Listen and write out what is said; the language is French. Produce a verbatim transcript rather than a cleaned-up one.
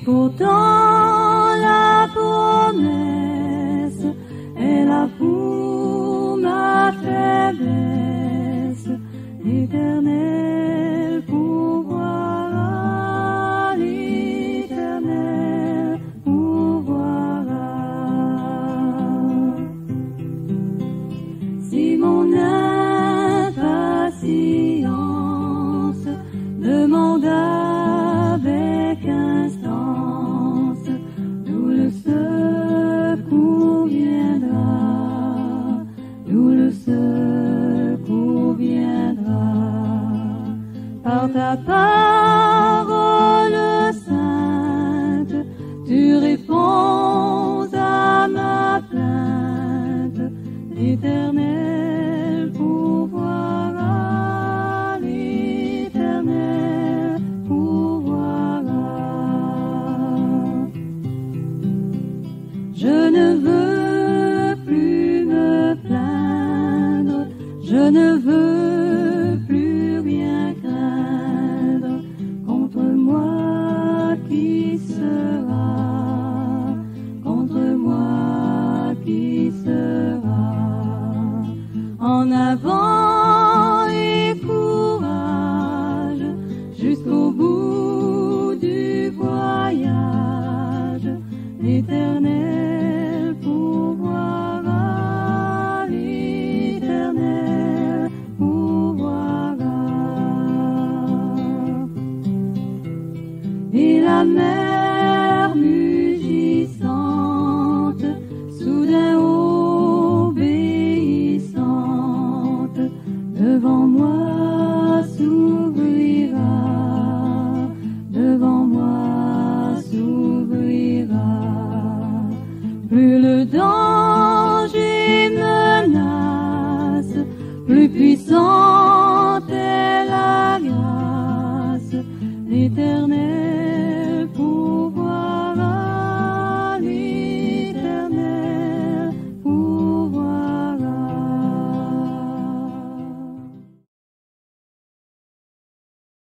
pourtant la promesse est là pour ma faiblesse, l'éternel pourvoira, l'éternel pourvoira. Si mon impatience demande avec instance, d'où le secours viendra, d'où le secours viendra. Par ta parole sainte, tu réponds à ma plainte, l'éternel pourvoira, l'éternel pourvoira. Je ne veux plus me plaindre, je ne veux plus rien craindre, contre moi qui sera, contre moi qui sera. En avant et courage, jusqu'au bout du voyage, l'éternel pourvoira, l'éternel pourvoira. Et la mer mugissante, soudain obéissante, devant moi s'ouvrira, devant moi s'ouvrira. Plus le danger menace, plus puissante est la grâce, l'éternel